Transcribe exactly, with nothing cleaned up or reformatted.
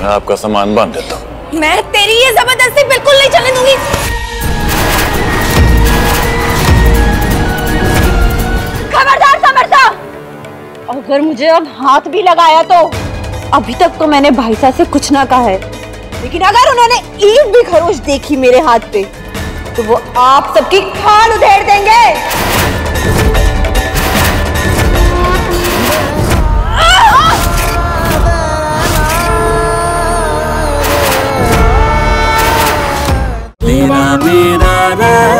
मैं आपका सामान बांध देता हूँ। मैं तेरी ये जबरदस्ती बिल्कुल नहीं चलने दूंगी। खबरदार समर्था, अगर मुझे अब हाथ भी लगाया तो अभी तक तो मैंने भाई साहब से कुछ ना कहा है, लेकिन अगर उन्होंने एक भी खरोच देखी मेरे हाथ पे तो वो आप सबकी खाल उधेड़ देंगे। तेरा मेरा